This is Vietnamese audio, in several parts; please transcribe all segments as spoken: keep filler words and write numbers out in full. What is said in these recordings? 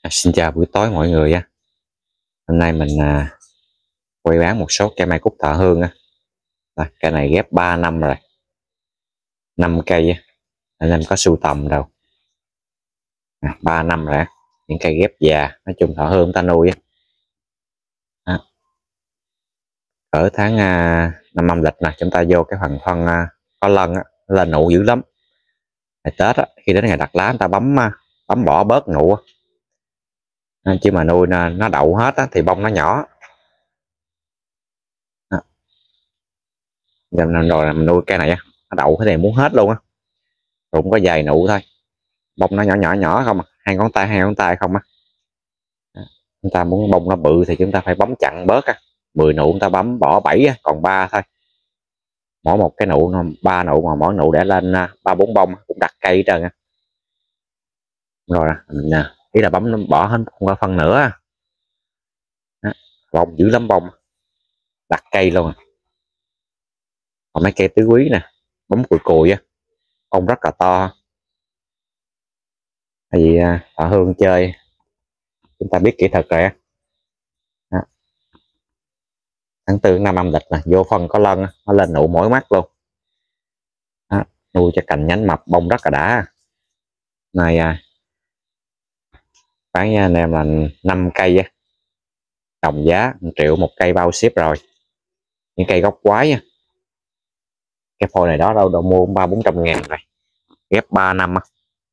À, xin chào buổi tối mọi người á. Hôm nay mình à, quay bán một số cây mai cúc thọ hương á. À, cây này ghép ba năm rồi, năm cây á. Anh em có sưu tầm đâu. À, ba năm rồi á. Những cây ghép già, nói chung thọ hương ta nuôi á. À, ở tháng à, năm âm lịch nè, chúng ta vô cái phần phân à, có lân á, lên nụ dữ lắm. Ngày Tết á, khi đến ngày đặt lá người ta bấm à, bấm bỏ bớt nụ á. À, chứ mà nuôi nó, nó đậu hết á, thì bông nó nhỏ. À, nên rồi là mình nuôi cây này á, nó đậu thế này muốn hết luôn á. Rồi cũng có vài nụ thôi, bông nó nhỏ nhỏ nhỏ không à, hai ngón tay hai ngón tay không á. Chúng ta muốn bông nó bự thì chúng ta phải bấm chặn bớt á, mười nụ chúng ta bấm bỏ bảy á, còn ba thôi. Mỗi một cái nụ ba nụ mà mỗi nụ để lên ba bốn bông cũng đặt cây hết trơn á. Rồi mình ý là bấm nó bỏ hết không có phân nữa đó. Bông dữ lắm, bông đặt cây luôn. Còn mấy cây tứ quý nè, bấm cùi cùi á, bông rất là to. Tại vì thọ hương chơi chúng ta biết kỹ thuật rồi á. Tháng tư năm âm lịch nè, vô phân có lân nó lên nụ mỗi mắt luôn đó, nuôi cho cành nhánh mập bông rất là đã. Này à, bán với anh em là năm cây á, đồng giá một triệu một cây bao ship rồi. Những cây gốc quái á, cái phôi này đó đâu đâu mua ba bốn trăm ngàn rồi, ghép ba năm á,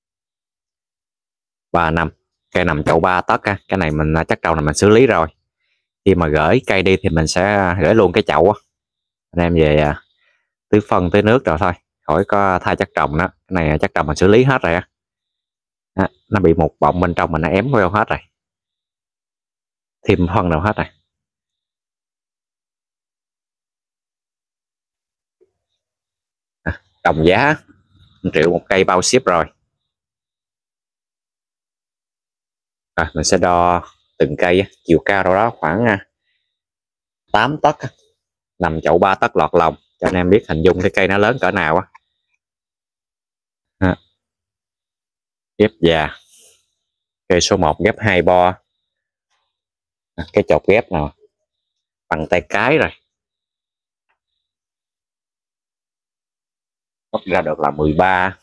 ba năm cây nằm chậu ba tấc á. Cái này mình chắc trâu này mình xử lý rồi, khi mà gửi cây đi thì mình sẽ gửi luôn cái chậu á, anh em về à, tưới phân tưới nước rồi thôi, khỏi có thay chất trồng đó. Cái này chắc trồng mình xử lý hết rồi á. Đó, nó bị một bọng bên trong mình nó ém vô hết rồi, thêm phân nào hết rồi. À, đồng giá một triệu một cây bao ship rồi. À, mình sẽ đo từng cây chiều cao đâu đó khoảng tám tấc, nằm chậu ba tấc lọt lòng cho anh em biết hình dung cái cây nó lớn cỡ nào á. À, ghép già cây số một ghép hai bo. À, cái chột ghép nào bằng tay cái rồi, bóc ra được là mười ba,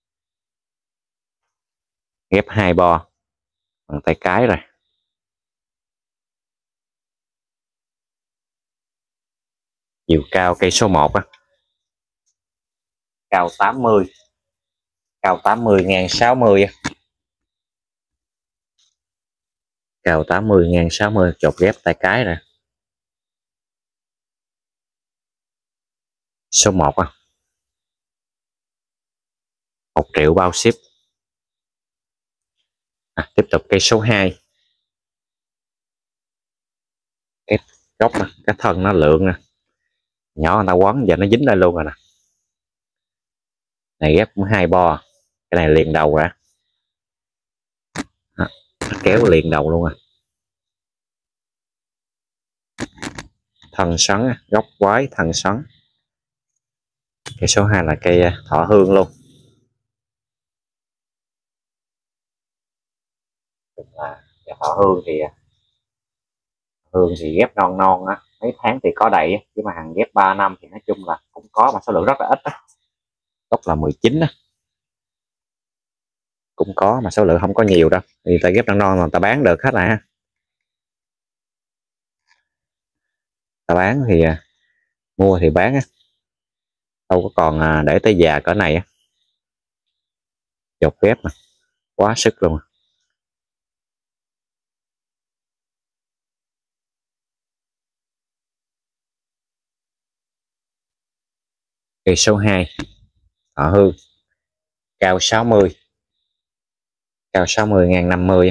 ghép hai bo bằng tay cái rồi. Chiều cao cây số một á, cao tám mươi, cao tám mươi ngang sáu mươi á. Cao tám mươi ngang sáu mươi, chột ghép tay cái rồi. Số một á, một triệu bao ship. À, tiếp tục cây số hai, cái gốc nè, cái thân nó lượng nè, nhỏ người ta quấn giờ nó dính đây luôn rồi nè. Này ghép hai bo, cái này liền đầu ra. À, kéo liền đầu luôn à. Thân xoắn, gốc quái thân xoắn. Cây số hai là cây thọ hương luôn. À, thọ hương thì hương thì ghép non non á, mấy tháng thì có đầy, chứ mà hàng ghép ba năm thì nói chung là cũng có mà số lượng rất là ít á. Gốc là mười chín á, cũng có mà số lượng không có nhiều đâu, thì ta ghép non non là ta bán được hết rồi ha. Ta bán thì mua thì bán á, đâu có còn để tới già cỡ này á. Dột ghép mà quá sức luôn. Cây số hai thọ hương, cao sáu mươi, cao sáu mươi ngang năm mươi.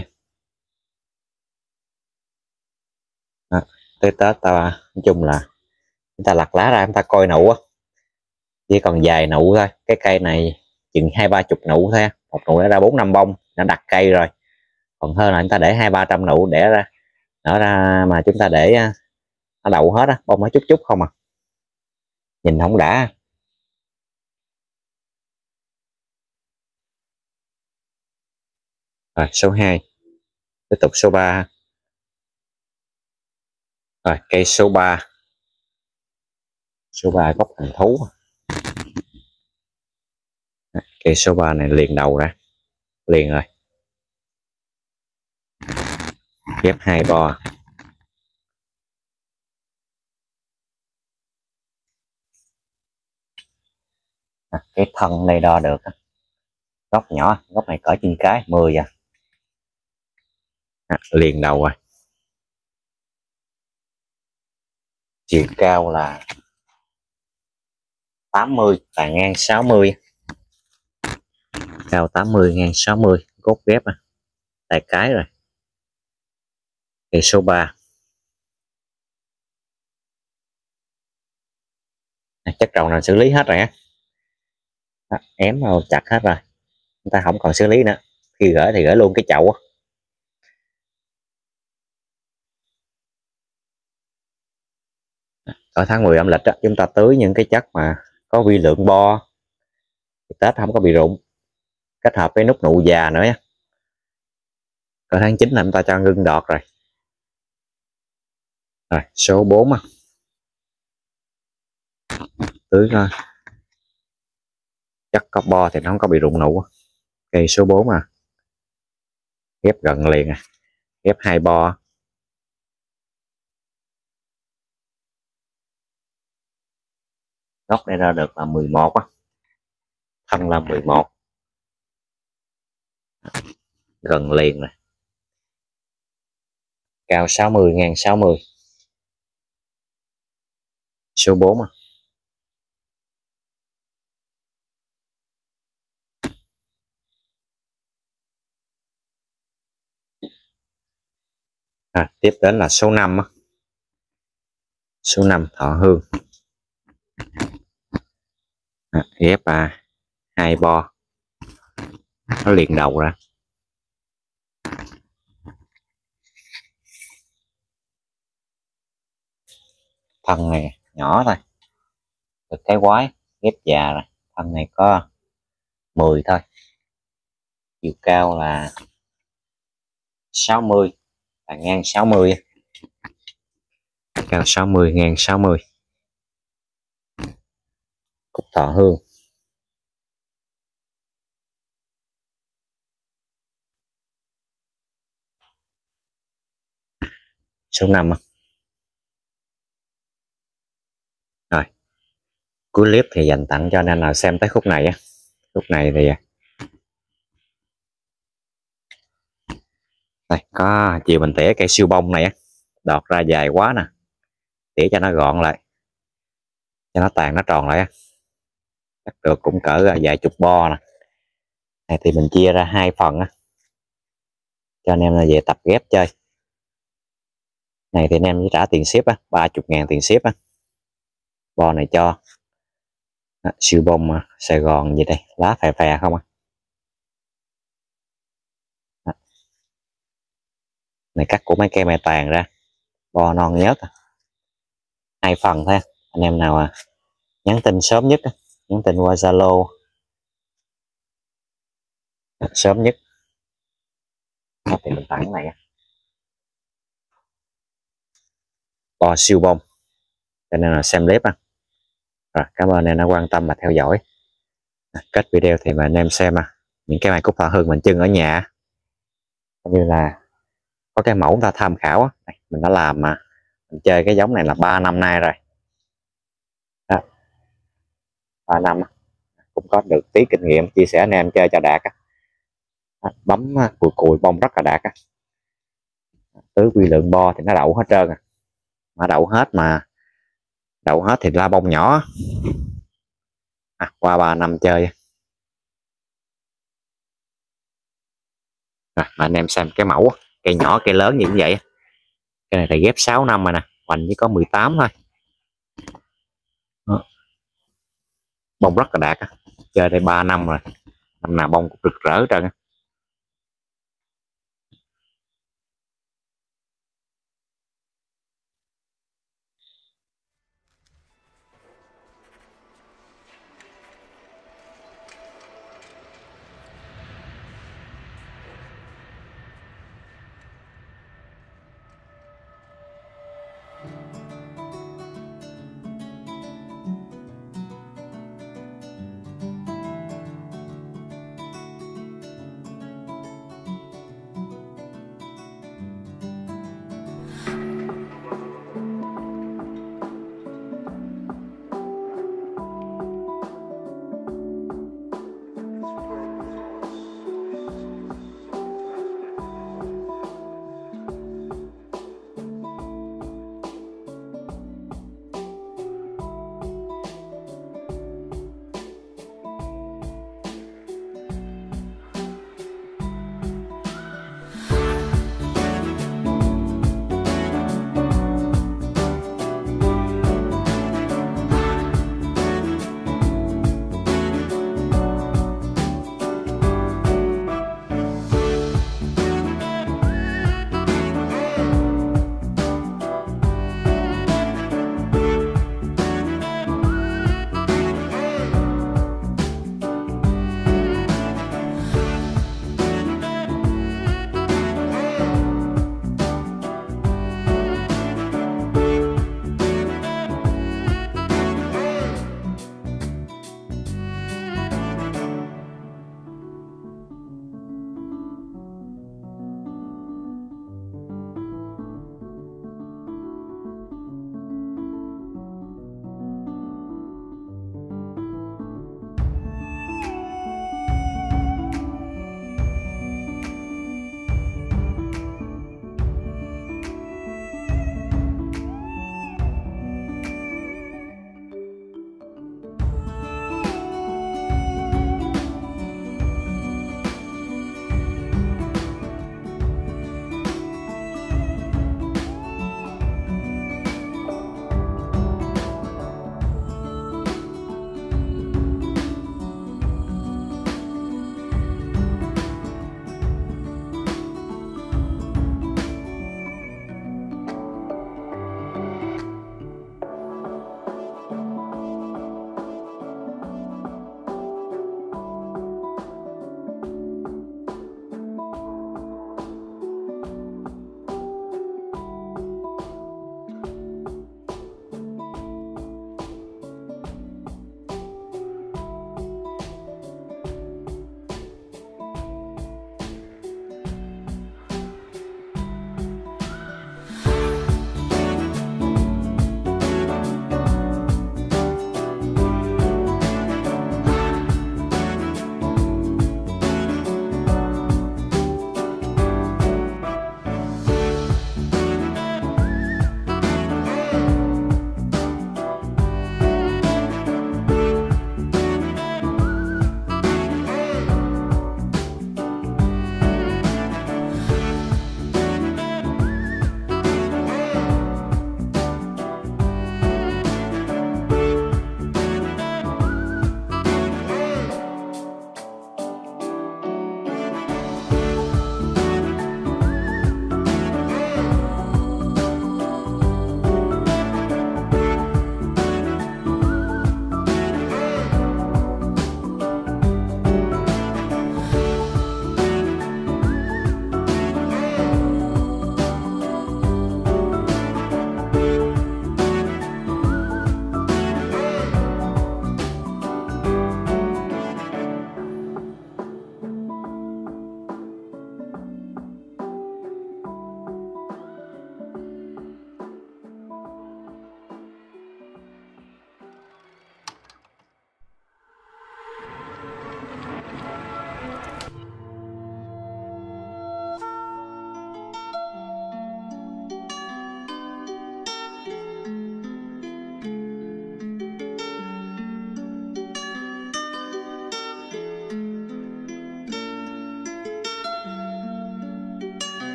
Đó, tới Tết ta nói chung là chúng ta lặt lá ra chúng ta coi nụ á, chỉ còn vài nụ thôi. Cái cây này chừng hai ba chục nụ thôi, một nụ đã ra bốn năm bông đã đặt cây rồi. Còn hơn là chúng ta để hai ba trăm nụ để ra nở ra mà chúng ta để nó đậu hết á, bông nó chút chút không à, nhìn không đã. Rồi số hai Tiếp tục số ba. Rồi cây số ba. Số ba gốc thần thú. Cây số ba này liền đầu ra. Liền rồi. Ghép hai bo. À, cái thân này đo được. Góc nhỏ, góc này cỡ chân cái mười à. À, liền đầu rồi. Chiều cao là tám mươi, tàn ngang sáu mươi. Cao tám mươi, ngang sáu mươi, cốt ghép à. Tay cái rồi. Cây số ba. À, chắc trồng là xử lý hết rồi á. À, ém vào chặt hết rồi. Chúng ta không còn xử lý nữa. Khi gửi thì gửi luôn cái chậu á. Ở tháng mười âm lịch đó, chúng ta tưới những cái chất mà có vi lượng bo, Tết không có bị rụng, kết hợp với nút nụ già nữa. Ở tháng chín là chúng ta cho ngưng đọt rồi. Rồi số bốn á, tưới coi chất có bo thì nó không có bị rụng nụ. Cây số bốn à, ghép gần liền à, ghép hai bo. Gốc này ra được là mười một á, thân là mười một, gần liền rồi. Cao sáu mươi, ngang sáu mươi. Số bốn à. À, tiếp đến là số năm á. Số năm Thọ Hương. À, ghép à, hai bo, nó liền đầu ra. Thân này nhỏ thôi, được cái quái, ghép già rồi. Thân này có mười thôi. Chiều cao là sáu mươi, và ngang sáu mươi. Cao sáu mươi, ngang sáu mươi. Cúc Thọ Hương. Số năm. Rồi cuối clip thì dành tặng cho anh em nào xem tới khúc này á. Khúc này thì đây có chiều mình tỉa cây siêu bông này á, đọt ra dài quá nè, tỉa cho nó gọn lại, cho nó tàn nó tròn lại á. Chắc được cũng cỡ vài chục bo nè. Này thì mình chia ra hai phần á, cho anh em là về tập ghép chơi. Này thì anh em chỉ trả tiền ship á, ba mươi ngàn tiền ship á. Bo này cho à, siêu bông à, Sài Gòn gì đây, lá phè phè không á. À. Này cắt của mấy cây mẹ tàn ra, bo non nhớt à. Hai phần thôi. Anh em nào à nhắn tin sớm nhất á, nhắn tin qua Zalo à, sớm nhất thì mình tặng này bo siêu bông. Cho nên là xem clip á. Rồi cảm ơn anh em đã quan tâm và theo dõi. À, kết video thì mà anh em xem à, những cái mai Cúc Thọ Hương mình trưng ở nhà, như là có cái mẫu ta tham khảo á. Đây, mình đã làm mà mình chơi cái giống này là ba năm nay rồi đó. ba năm cũng có được tí kinh nghiệm chia sẻ anh em chơi cho đạt á. Bấm cùi cùi bông rất là đạt á. Tứ quy lượng bo thì nó đậu hết trơn à. Mà đậu hết mà đậu hết thì la bông nhỏ à, qua ba năm chơi. Rồi, mà anh em xem cái mẫu cây nhỏ cây lớn như vậy. Cái này thì ghép sáu năm rồi nè, hoành chỉ có mười tám thôi. Đó. Bông rất là đạt, chơi đây ba năm rồi, năm nào bông cũng rực rỡ trơn.